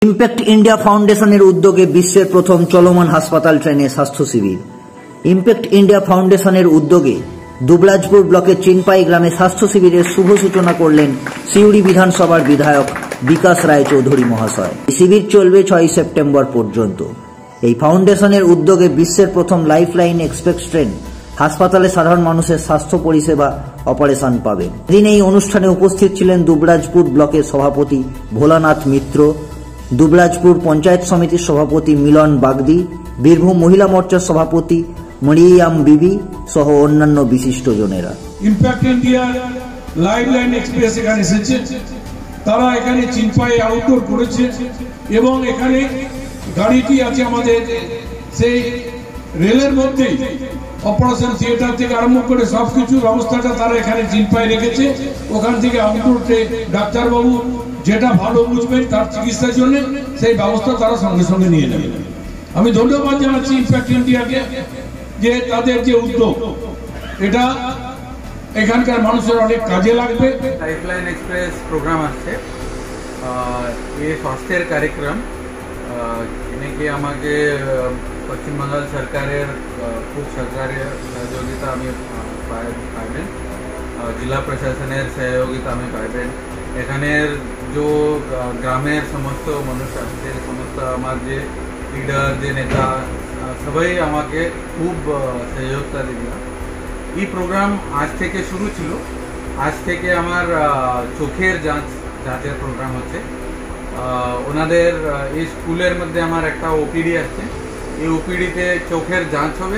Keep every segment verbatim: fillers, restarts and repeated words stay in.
Impact India ফাউন্ডেশনের উদ্যোগে বিশ্বের প্রথম চলমান হাসপাতাল ট্রেনে স্বাস্থ্য শিবির। ইম্প্যাক্ট ইন্ডিয়া ফাউন্ডেশনের উদ্যোগে দুবরাজপুর ব্লকের চিনপাই গ্রামে স্বাস্থ্য শিবিরের শুভ সূচনা করলেন সিউড়ি বিধানসভার বিধায়ক বিকাশ রায় চৌধুরী মহাশয়। শিবির চলবে ছয়ই সেপ্টেম্বর পর্যন্ত। এই ফাউন্ডেশনের উদ্যোগে বিশ্বের প্রথম লাইফলাইন এক্সপ্রেস ট্রেন হাসপাতালে সাধারণ মানুষের স্বাস্থ্য পরিষেবা অপারেশন পাবেন। এদিন এই অনুষ্ঠানে উপস্থিত ছিলেন দুবরাজপুর ব্লকের সভাপতি ভোলানাথ মিত্র, দুবরাজপুর পঞ্চায়েত সমিতির সভাপতি মিলন বাগদি, বীরভূম মহিলা মোর্চার সভাপতি মরিয়াম বিবি সহ অন্যান্য বিশিষ্টজনেরা। ইম্প্যাক্ট ইন্ডিয়া লাইফলাইন এক্সপ্রেস এখানে এসেছে, তারা এখানে চিনপাই আউটডোর করেছে এবং এখানে গাড়িটি আছে আমাদের সেই রেলের মধ্যে অপারেশন থিয়েটার থেকে আরম্ভ করে সবকিছু ব্যবস্থাটা তারা এখানে চিনপাই রেখেছে। ওখান থেকে আউটডোর ডাক্তারবাবু যেটা ভালো বুঝবেন তার চিকিৎসার জন্য সেই ব্যবস্থা তারা সঙ্গে সঙ্গে নিয়ে নেবেন। আমি ধন্যবাদ জানাচ্ছি ইম্প্যাক্ট ইন্ডিয়াকে যে তাদের যে উদ্যোগ, এটা এখানকার মানুষের অনেক কাজে লাগবে। লাইফলাইন এক্সপ্রেস প্রোগ্রাম আছে, ये स्वास्थ्य कार्यक्रम এনেকে আমাকে পশ্চিমবঙ্গ সরকারের খুব সরকারি সহযোগিতা আমি পাইবেন, জেলা প্রশাসনের সহযোগিতা আমি পাইবেন। এখানের যে গ্রামের সমস্ত মানুষ আছে, সমস্ত আমার যে লিডার যে নেতা সবাই আমাকে খুব সহযোগিতা দিল। এই প্রোগ্রাম আজ থেকে শুরু ছিল। আজ থেকে আমার চোখের যাঁচ যাঁচের প্রোগ্রাম হচ্ছে। ওনাদের এই স্কুলের মধ্যে আমার একটা ওপিডি আছে, এই ওপিডিতে চোখের যাঁচ হবে।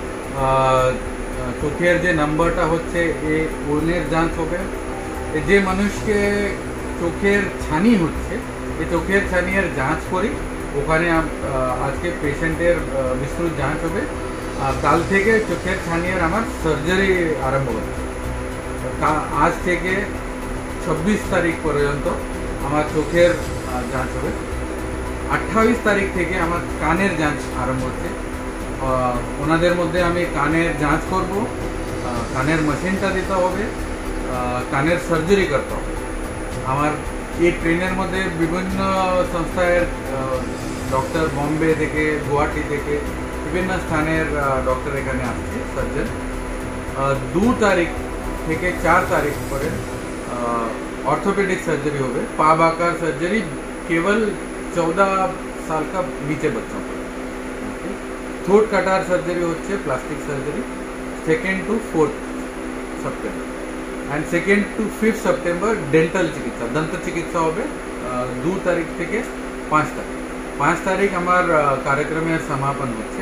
চোখের যে নাম্বারটা হচ্ছে এই ওনের যাঁচ হবে। যে মানুষকে চোখের ছানি হচ্ছে, এই চোখের ছানির যাঁচ করি ওখানে আজকে পেশেন্টের বিস্তৃত যাঁচ হবে। কাল থেকে চোখের ছানির আমার সার্জারি আরম্ভ হচ্ছে। আজ থেকে ছাব্বিশ তারিখ পর্যন্ত আমার চোখের যাঁচ হবে। আঠাইশ তারিখ থেকে আমার কানের যাঁচ আরম্ভ হচ্ছে। ওনাদের মধ্যে আমি কানের যাঁচ করব, কানের মেশিনটা দিতে হবে, কানের সার্জারি করতে হবে। আমার এই ট্রেনের মধ্যে বিভিন্ন সংস্থার ডক্টর, বম্বে থেকে, গুয়াহাটি থেকে, বিভিন্ন স্থানের ডক্টর এখানে আসছে সার্জন। দু তারিখ থেকে চার তারিখ পরে ऑर्थोपेडिक सर्जरी हो गए। पा बाकार सर्जरी केवल चौदह साल का नीचे बच्चों को। थ्रोट कटार सर्जरी होच्छे, plastic surgery second to fourth September and second to fifth September dental चिकित्सा दंत चिकित्सा हो दो तारीख থেকে पाँच तारीख पाँच तारीख हमार कार्यक्रमेर समापन होच्छे।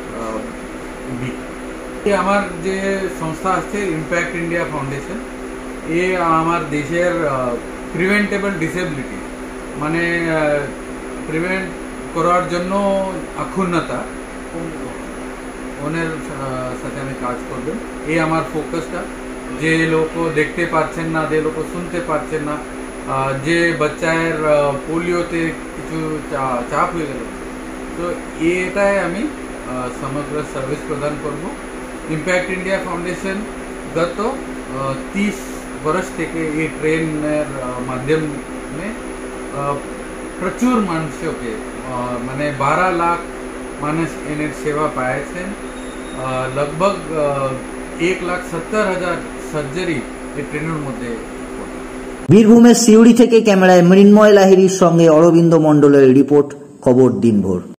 ये हमार जे संस्था आछे इम्पैक्ट इंडिया फाउंडेशन, ये आमार देशेर प्रिवेंटेबल डिसेबिलिटी माने प्रिवेंट करार जन्य अक्षुण्णता ओनेर साथे आमी काज करबेन। ये आमार फोकासटा जे लोक देखते पारछेन ना, जे लोक सुनते पारछेन ना, जे बच्चार पोलियोते किछु चाप हये गेल, तो एटाई आमी समग्र सार्विस प्रदान करब। इम्पैक्ट इंडिया फाउंडेशन गत तीस वर्ष থেকে এই ট্রেনের মাধ্যমে প্রচুর মানুষকে মানে बारह लाख মানুষ এর সেবা পাইছেন। लगभग एक लाख सत्तर हजार সার্জারি এই ট্রেনের মধ্যে। বীরভূমের সিউড়ি থেকে ক্যামেরায় মৃন্ময় লাহিড়ীর সঙ্গে অরবিন্দ মণ্ডলের রিপোর্ট, খবর দিনভর।